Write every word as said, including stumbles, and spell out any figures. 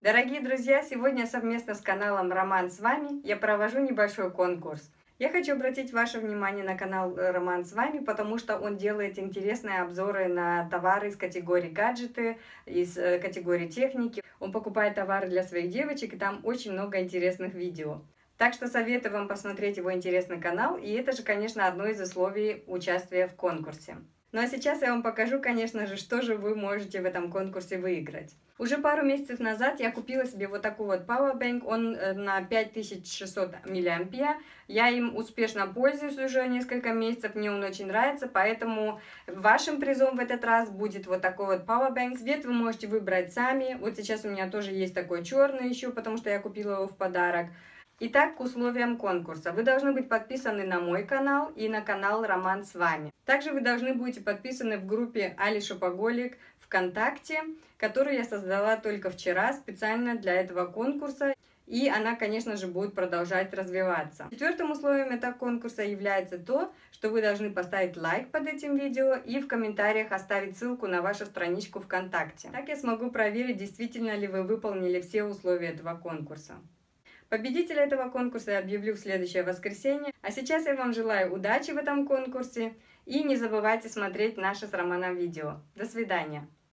Дорогие друзья, сегодня совместно с каналом Роман с вами я провожу небольшой конкурс. Я хочу обратить ваше внимание на канал Роман с вами, потому что он делает интересные обзоры на товары из категории гаджеты, из э, категории техники. Он покупает товары для своих девочек, и там очень много интересных видео. Так что советую вам посмотреть его интересный канал, и это же, конечно, одно из условий участия в конкурсе. Ну а сейчас я вам покажу, конечно же, что же вы можете в этом конкурсе выиграть. Уже пару месяцев назад я купила себе вот такой вот Powerbank, он на пять тысяч шестьсот миллиампер. Я им успешно пользуюсь уже несколько месяцев, мне он очень нравится, поэтому вашим призом в этот раз будет вот такой вот Powerbank. Цвет вы можете выбрать сами, вот сейчас у меня тоже есть такой черный еще, потому что я купила его в подарок. Итак, к условиям конкурса. Вы должны быть подписаны на мой канал и на канал Роман с вами. Также вы должны будете подписаны в группе Али Шопоголик ВКонтакте, которую я создала только вчера специально для этого конкурса. И она, конечно же, будет продолжать развиваться. Четвертым условием этого конкурса является то, что вы должны поставить лайк под этим видео и в комментариях оставить ссылку на вашу страничку ВКонтакте. Так я смогу проверить, действительно ли вы выполнили все условия этого конкурса. Победителя этого конкурса я объявлю в следующее воскресенье. А сейчас я вам желаю удачи в этом конкурсе и не забывайте смотреть наши с Романом видео. До свидания!